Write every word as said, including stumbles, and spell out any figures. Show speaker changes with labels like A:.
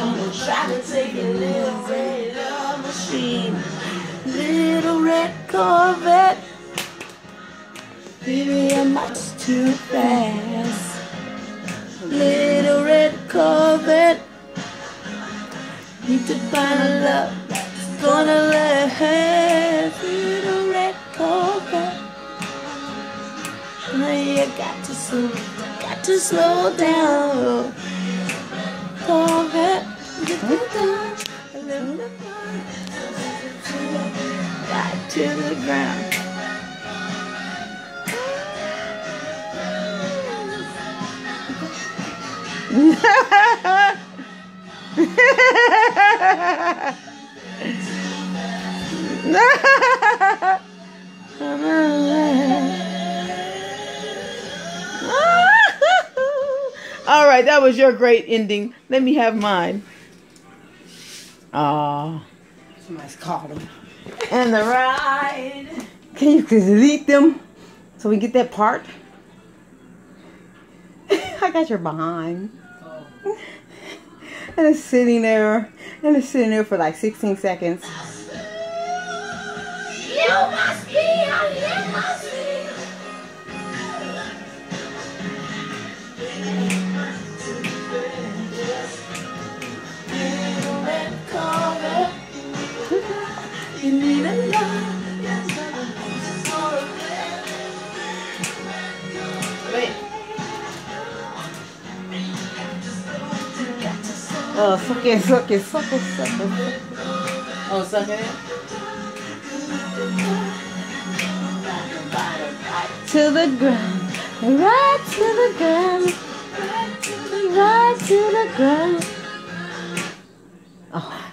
A: gonna try to take a little red love machine. Little red Corvette. Baby, I'm much too fast. Little red Corvette. Need to find a love that's gonna last. Little red Corvette. Now you got to slow, got to slow down. Corvette. Right to the ground. All right, that was your great ending. Let me have mine. Aww.
B: Somebody's calling.
A: And the ride. Can you delete them so we get that part? I got your behind. Oh. And it's sitting there. And it's sitting there for like sixteen seconds. You must be a limousine. You need a love. Wait. Oh, suck it, suck it, suck it, suck it. Oh, suck it. To the ground, right to the ground, right to the ground. Oh.